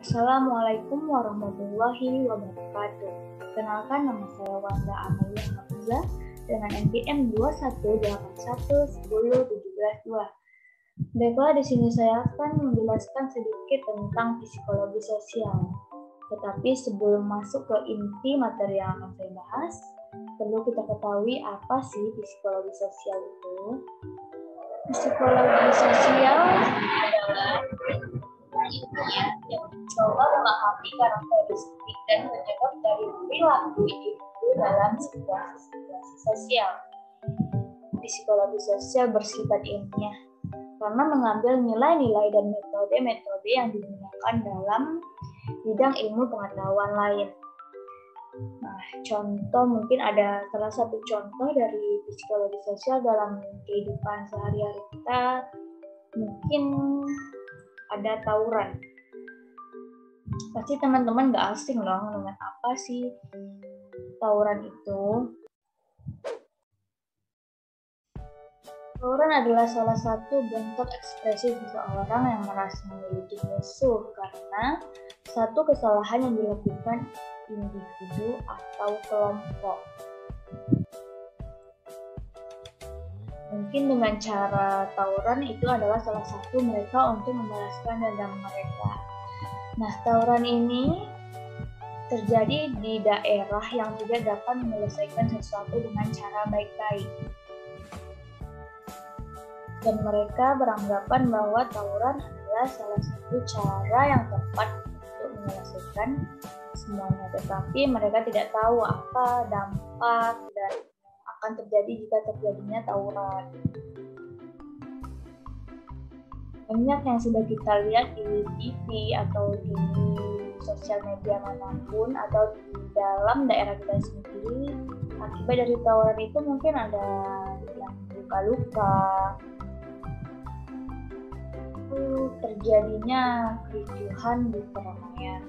Assalamualaikum warahmatullahi wabarakatuh. Kenalkan, nama saya Wanda Amelia Hamzah dengan NPM 218110172. Baiklah, di sini saya akan menjelaskan sedikit tentang psikologi sosial. Tetapi sebelum masuk ke inti materi yang akan saya bahas, perlu kita ketahui apa sih psikologi sosial itu. Psikologi sosial adalah ilmiah yang mencoba memahami karakteristik dan penyebab dari perilaku individu dalam situasi sosial. Psikologi sosial bersifat ilmiah karena mengambil nilai-nilai dan metode-metode yang digunakan dalam bidang ilmu pengetahuan lain. Nah, contoh mungkin ada salah satu contoh dari psikologi sosial dalam kehidupan sehari-hari kita, mungkin ada tawuran. Pasti teman-teman gak asing dong dengan apa sih tawuran itu. Tawuran adalah salah satu bentuk ekspresi seseorang yang merasa memiliki musuh karena satu kesalahan yang dilakukan individu atau kelompok. Mungkin dengan cara tawuran itu adalah salah satu mereka untuk membalaskan dendam mereka. Nah, tawuran ini terjadi di daerah yang tidak dapat menyelesaikan sesuatu dengan cara baik-baik. Dan mereka beranggapan bahwa tawuran adalah salah satu cara yang tepat untuk menyelesaikan semuanya. Tetapi mereka tidak tahu apa dampak dan akan terjadi jika terjadinya tawuran. Banyak yang sudah kita lihat di TV atau di sosial media manapun atau di dalam daerah kita sendiri. Akibat dari tawuran itu mungkin ada yang luka-luka, terjadinya kericuhan di keramaian.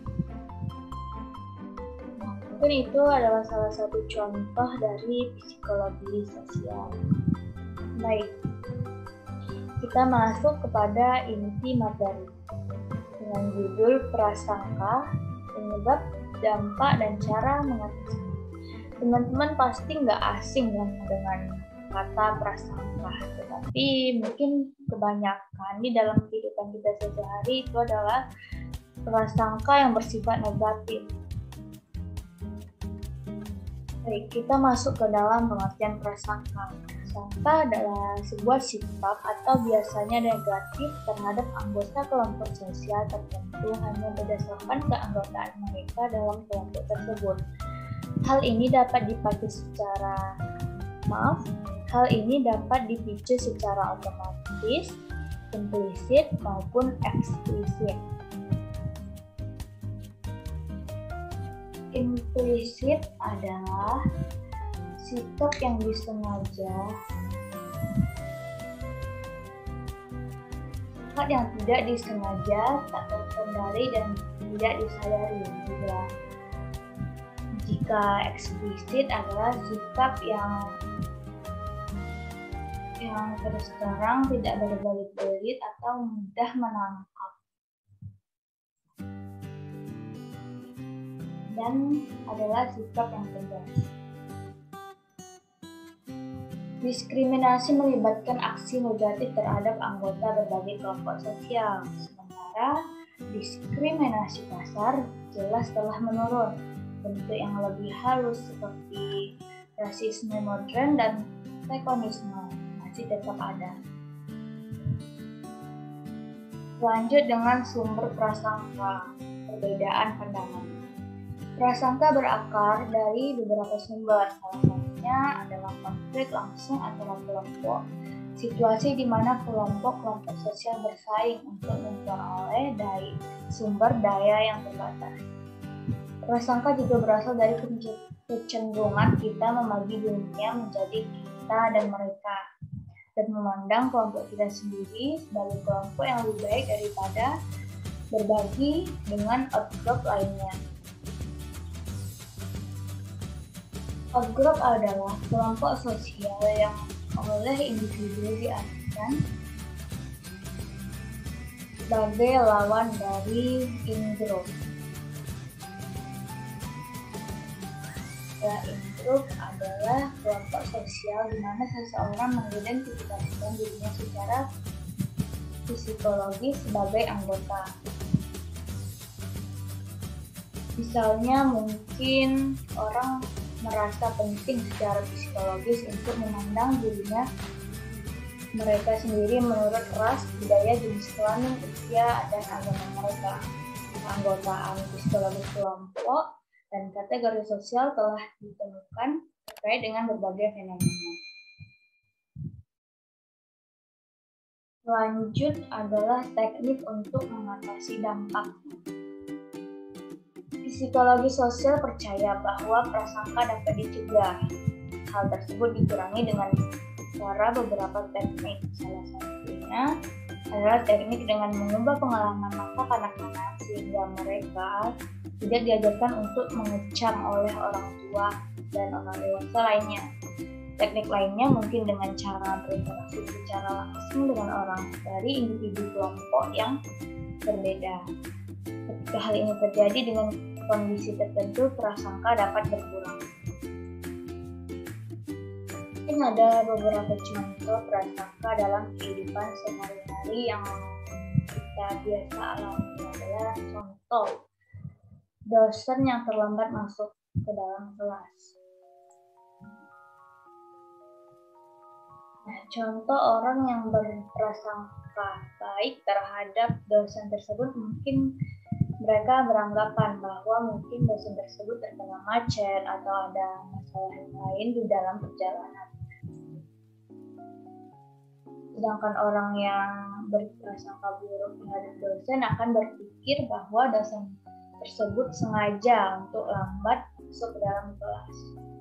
Mungkin itu adalah salah satu contoh dari psikologi sosial. Baik, kita masuk kepada inti materi dengan judul prasangka, penyebab, dampak, dan cara mengatasi. Teman-teman pasti nggak asing dengan kata prasangka, tetapi mungkin kebanyakan di dalam kehidupan kita sehari-hari itu adalah prasangka yang bersifat negatif. Baik, kita masuk ke dalam pengertian prasangka. Prasangka adalah sebuah sikap atau biasanya negatif terhadap anggota kelompok sosial tertentu hanya berdasarkan keanggotaan mereka dalam kelompok tersebut. Hal ini dapat dipicu secara otomatis, implisit maupun eksplisit. Implisit adalah sikap yang disengaja, sikap yang tidak disengaja, tak terkendali dan tidak disadari juga. Jika eksplisit adalah sikap yang terus terang, tidak berbelit-belit atau mudah menangkap. Dan adalah sikap yang tegas. Diskriminasi melibatkan aksi negatif terhadap anggota berbagai kelompok sosial, sementara diskriminasi kasar jelas telah menurun. Bentuk yang lebih halus seperti rasisme modern dan tekonisme masih tetap ada. Lanjut dengan sumber prasangka, perbedaan pandangan. Prasangka berakar dari beberapa sumber, salah satunya adalah konflik langsung antara kelompok, situasi di mana kelompok-kelompok sosial bersaing untuk memperoleh sumber daya yang terbatas. Prasangka juga berasal dari kecenderungan kita membagi dunia menjadi kita dan mereka, dan memandang kelompok kita sendiri sebagai kelompok yang lebih baik daripada berbagi dengan outgroup lainnya. Outgroup adalah kelompok sosial yang oleh individu diartikan sebagai lawan dari in-group. Ya, in-group adalah kelompok sosial di mana seseorang mengidentifikasikan dirinya secara psikologis sebagai anggota. Misalnya mungkin orang merasa penting secara psikologis untuk memandang dirinya mereka sendiri menurut ras, budaya, jenis kelamin, usia, dan agama mereka. Keanggotaan psikologis kelompok dan kategori sosial telah ditemukan terkait dengan berbagai fenomena. Lanjut adalah teknik untuk mengatasi dampak. Psikologi sosial percaya bahwa prasangka dapat dicegah. Hal tersebut dikurangi dengan cara beberapa teknik. Salah satunya adalah teknik dengan mengubah pengalaman masa kanak-kanak sehingga mereka tidak diajarkan untuk mengecam oleh orang tua dan orang dewasa lainnya. Teknik lainnya mungkin dengan cara berinteraksi secara langsung dengan orang dari individu kelompok yang berbeda. Ketika hal ini terjadi dengan kondisi tertentu, prasangka dapat berkurang. Mungkin ada beberapa contoh prasangka dalam kehidupan sehari-hari yang kita biasa alami adalah contoh dosen yang terlambat masuk ke dalam kelas. Nah, contoh orang yang berprasangka baik terhadap dosen tersebut mungkin mereka beranggapan bahwa mungkin dosen tersebut terkena macet atau ada masalah lain di dalam perjalanan. Sedangkan orang yang berprasangka buruk terhadap dosen akan berpikir bahwa dosen tersebut sengaja untuk lambat masuk ke dalam kelas.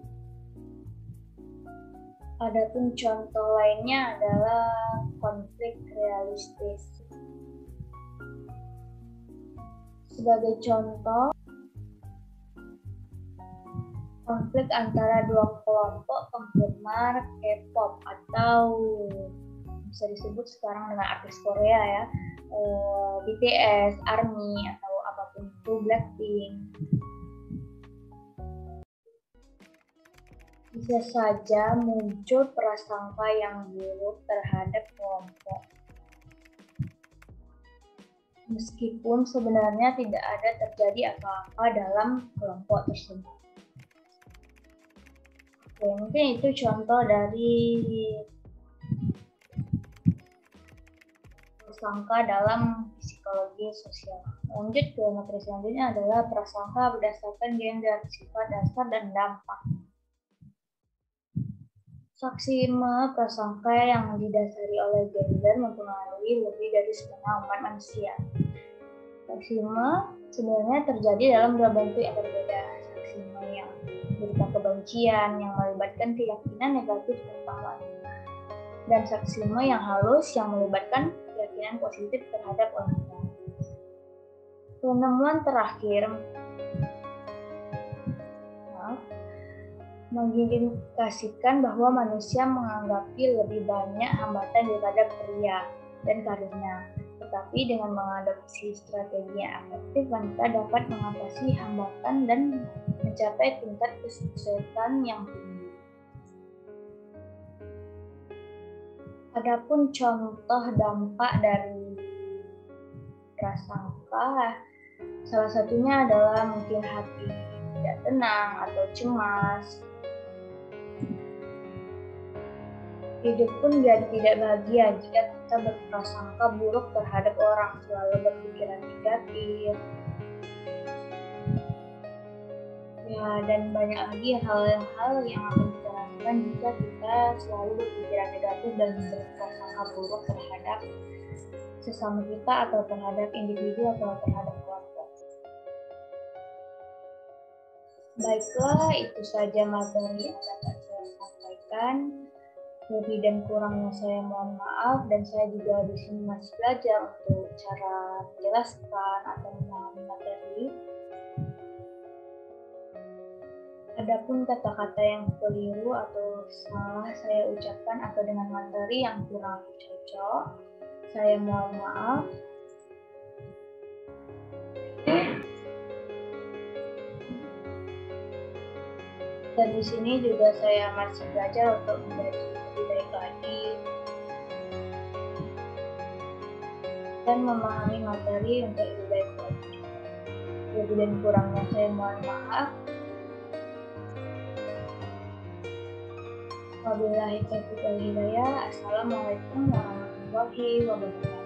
Adapun contoh lainnya adalah konflik realistis. Sebagai contoh, konflik antara dua kelompok penggemar K-pop atau bisa disebut sekarang dengan artis Korea ya, BTS, ARMY atau apapun itu, Blackpink. Bisa saja muncul prasangka yang buruk terhadap kelompok. Meskipun sebenarnya tidak ada terjadi apa-apa dalam kelompok tersebut. Oke, mungkin itu contoh dari prasangka dalam psikologi sosial. Lanjut ke materi selanjutnya adalah prasangka berdasarkan gender, sifat dasar, dan dampak. Saksima prasangka yang didasari oleh gender mempengaruhi lebih dari setengah umat manusia. Saksima sebenarnya terjadi dalam dua bentuk yang berbeda. Saksima yang berupa kebencian yang melibatkan keyakinan negatif tentang wanita, dan saksima yang halus yang melibatkan keyakinan positif terhadap wanita. Penemuan terakhir mengindikasikan bahwa manusia menghadapi lebih banyak hambatan daripada pria dan karirnya. Tetapi dengan mengadopsi strategi yang efektif, wanita dapat mengatasi hambatan dan mencapai tingkat kesuksesan yang tinggi. Adapun contoh dampak dari prasangka, salah satunya adalah mungkin hati tidak tenang atau cemas. Hidup pun jadi tidak bahagia jika kita berprasangka buruk terhadap orang, selalu berpikiran negatif. Ya, dan banyak lagi hal-hal yang akan kita lakukan jika kita selalu berpikiran negatif dan berprasangka buruk terhadap sesama kita atau terhadap individu atau terhadap kelompok. Baiklah, itu saja materi yang dapat saya sampaikan. Lebih dan kurangnya saya mohon maaf, dan saya juga di sini masih belajar untuk cara menjelaskan atau memahami materi. Adapun kata-kata yang keliru atau salah saya ucapkan atau dengan materi yang kurang cocok, saya mohon maaf. Dan di sini juga saya masih belajar untuk menjadi lebih baik lagi dan memahami materi untuk lebih baik lagi. Lebih dan kurangnya saya mohon maaf. Wabillahi taufiq wal hidayah. Assalamualaikum warahmatullahi wabarakatuh.